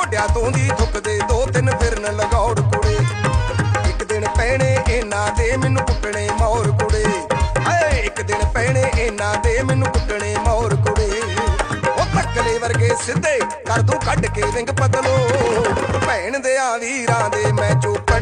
ਮੋਢਿਆਂ ਤੋਂ ਦੀ ਥੁੱਕਦੇ 2-3 ਫਿਰਨ ਲਗੌੜ ਕੁੜੇ। ਇੱਕ ਦਿਨ ਪੈਣੇ ਇਹਨਾਂ ਦੇ ਮੈਨੂੰ ਕੁੱਟਣੇ ਮੌਰ ਕੁੜੇ। ਹਾਏ ਇੱਕ ਦਿਨ ਪੈਣੇ ਇਹਨਾਂ ਦੇ ਮੈਨੂੰ ਕੁੱਟਣੇ ਮੌਰ ਕੁੜੇ। ਉਹ ਤੱਕਲੇ ਵਰਗੇ ਸਿੱਧੇ ਕਰ ਦੂੰ ਕੱਢ ਕੇ ਰਿੰਗ ਪਤਲੋ। ਭੈਣ ਦੇ ਆ ਵੀਰਾਂ ਦੇ ਮੈਂ ਚੁੱਪ